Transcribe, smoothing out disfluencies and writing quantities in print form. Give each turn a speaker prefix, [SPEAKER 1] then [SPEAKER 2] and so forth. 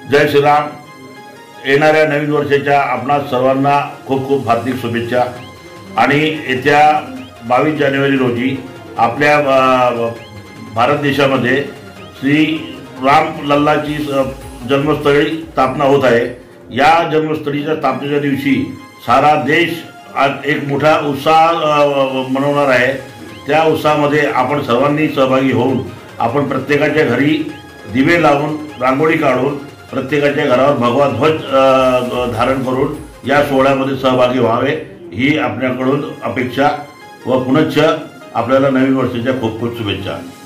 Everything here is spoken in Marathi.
[SPEAKER 1] जय श्रीराम। येणाऱ्या नवीन वर्षाच्या आपणा सर्वांना खूप खूप हार्दिक शुभेच्छा। आणि येत्या 22 जानेवारी रोजी आपल्या भारत देशामध्ये श्री राम लल्लाची जन्मस्थळी स्थापना होत आहे। या जन्मस्थळीच्या स्थापनेच्या दिवशी सारा देश आज एक मोठा उत्साह मनवणार आहे। त्या उत्साहामध्ये आपण सर्वांनी सहभागी होऊन आपण प्रत्येकाच्या घरी दिवे लावून रांगोळी काढून प्रत्येकाच्या घरावर भगवा ध्वज धारण करून या सोहळ्यामध्ये सहभागी व्हावे ही आपल्याकडून अपेक्षा व पुनश्च आपल्याला नवीन वर्षाच्या खूप खूप शुभेच्छा।